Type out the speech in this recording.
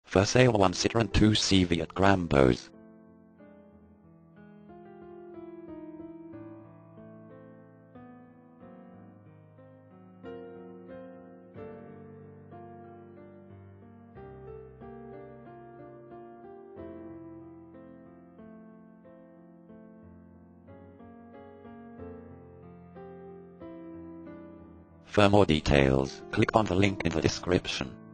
For sale one CITROEN 2CV at Grambois. For more details, click on the link in the description.